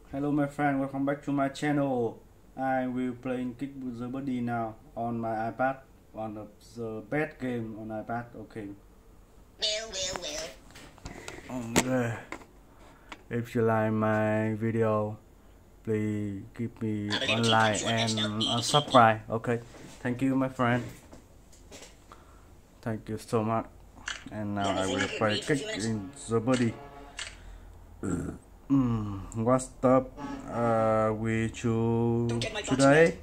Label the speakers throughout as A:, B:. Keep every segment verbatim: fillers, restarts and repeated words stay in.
A: Hello my friend, welcome back to my channel. I will playing Kick with the Body now on my iPad, on the, the best game on iPad. Okay.
B: Well, well, well.
A: Okay. If you like my video, please give me one like and a subscribe. Okay. Thank you my friend. Thank you so much. And now I will play Kick in the Body. Mm, what's up uh, with you today?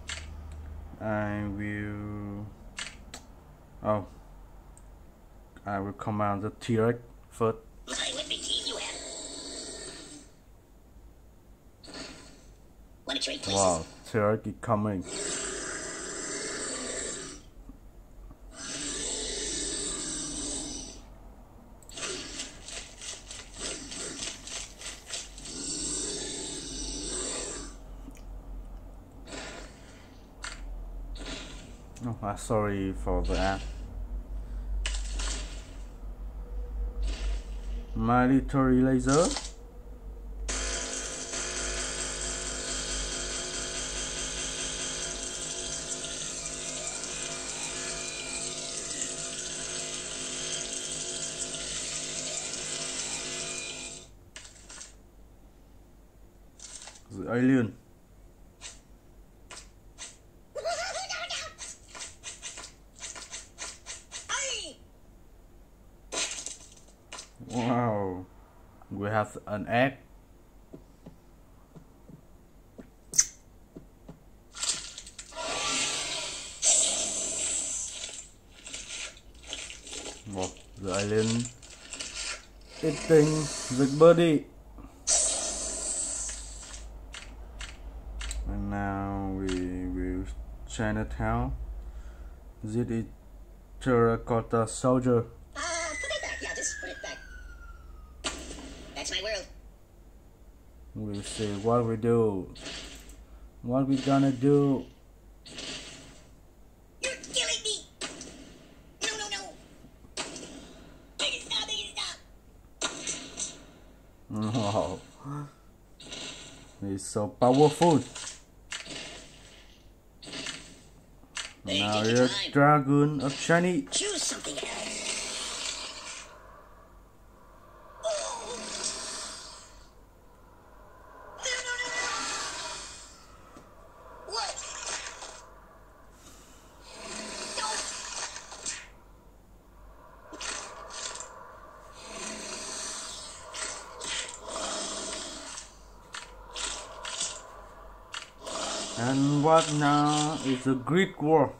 A: I will oh I will command the T-Rex first.
B: My, what big team you have. Want to trade places?
A: Wow, T-Rex is coming. Oh, I'm sorry for that. Military laser. The alien. Wow, we have an egg. Wow, the alien eating the body. And now we will Chinatown. This is terracotta soldier.
B: Uh, put it back. Yeah, just put it back. That's my world.
A: We'll see what we do. What we gonna do?
B: You're killing me. No, no, no. Make it stop, make it stop.
A: Wow, he's so powerful.
B: Hey,
A: Now
B: take your
A: you're
B: time.
A: dragon of shiny.
B: Choose something else. Oh. No, no, no, no. What? Don't.
A: And what now is a Greek war.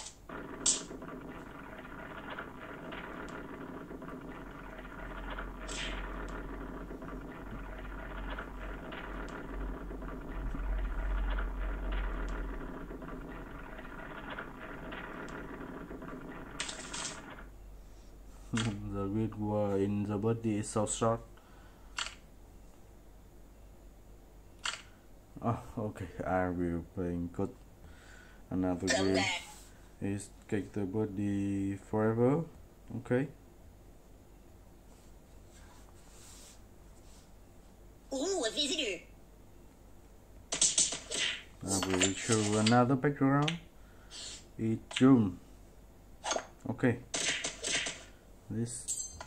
A: The Greek war in the body is so short. Oh, okay, I will playing good. Another
B: Come
A: game
B: back.
A: is Kick the Body Forever. Okay.
B: Ooh, a visitor.
A: I will show another background. It's Zoom. Okay. This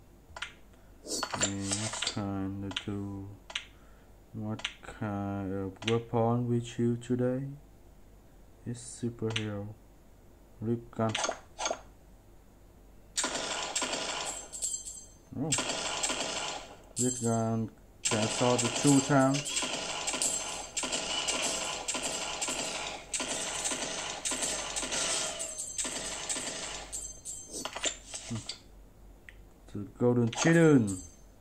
A: is what kind of do what kind of weapon we choose today? It's superhero. Rip gun. Oh. This gun can solve the two times. The golden children.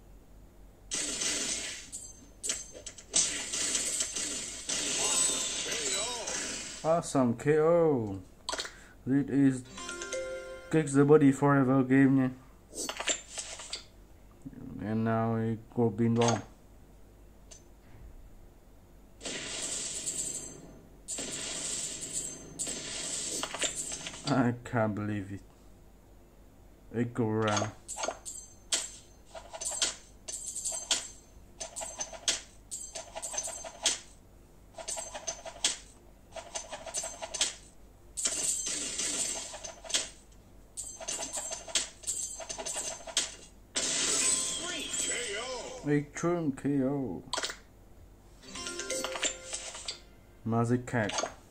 A: Awesome K O. This is Kick the Body Forever game nha. And now it go been wrong. I can't believe it. It go around. Extreme K O. Magic Cat.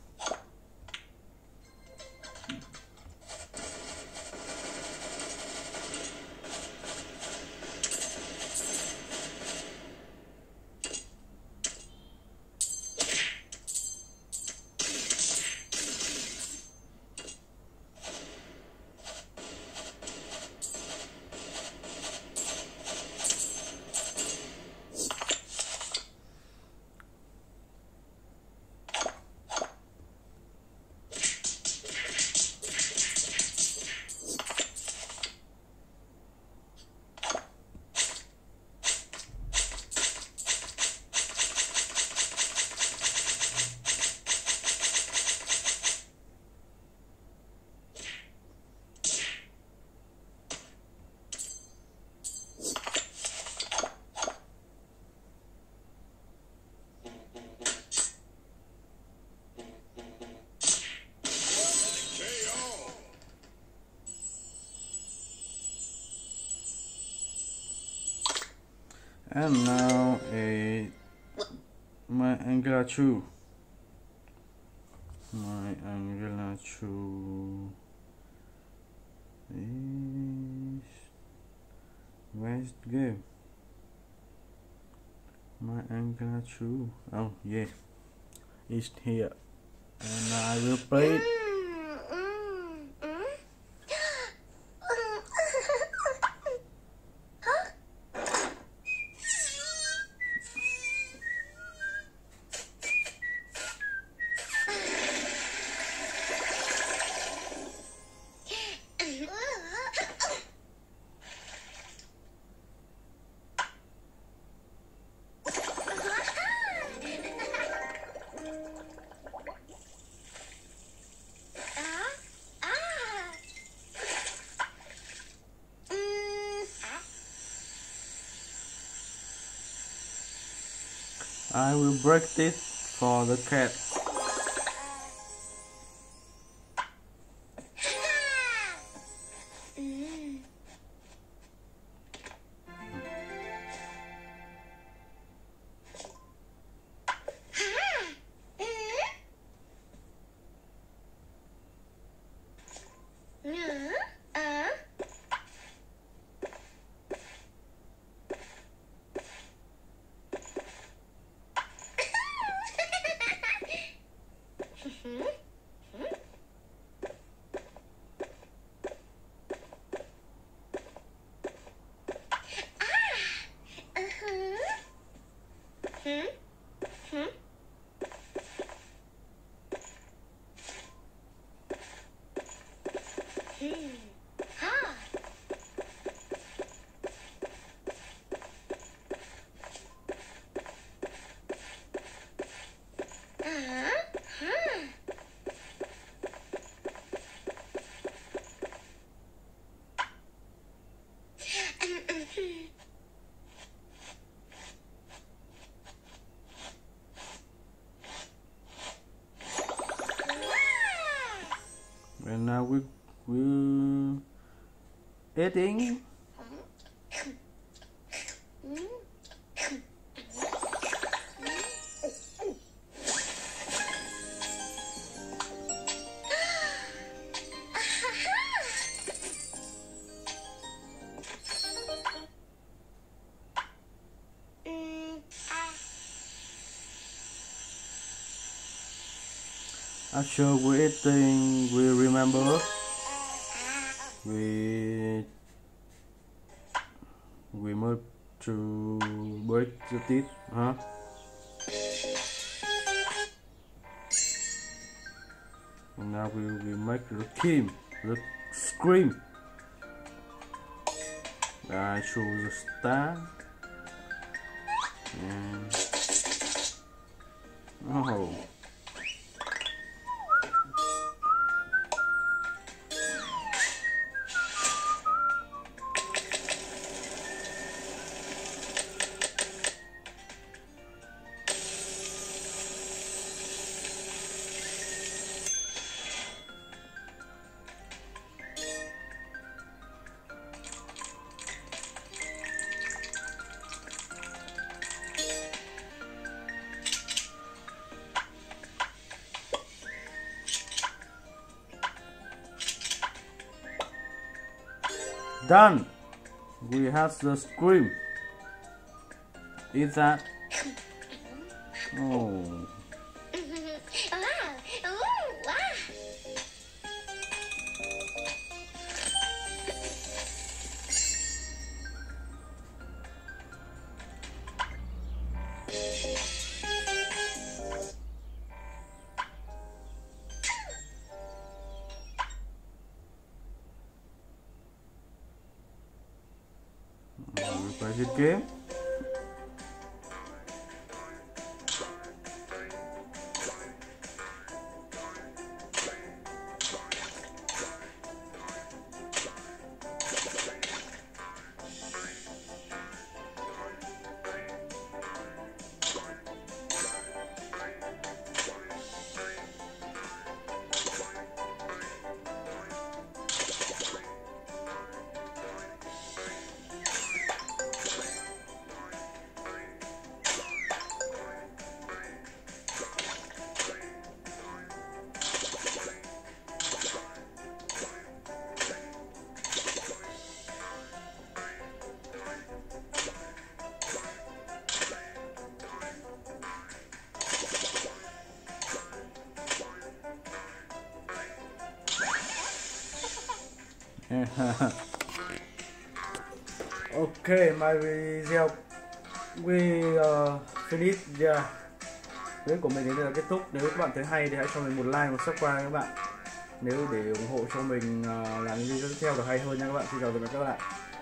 A: And now a my Angela Chu. My Angela Chu is where's the game? My Angela Chu. Oh yeah, it's here, and I will play it. I will break this for the cat. And now we will eating. After we eating, we remember we we move to break the teeth, huh? And now we will make the Kim the scream. I choose a star and oh. Done. We have the scream. Is that? Oh.
B: Wow. Ooh, wow.
A: Uh, we play this game. Okay, my video we uh, finish. Yeah. Clip của mình đến đây là kết thúc. Nếu các bạn thấy hay thì hãy cho mình một like, một subscribe các bạn. Nếu để ủng hộ cho mình uh, làm những video tiếp theo được hay hơn nha các bạn. Xin chào tạm biệt các bạn.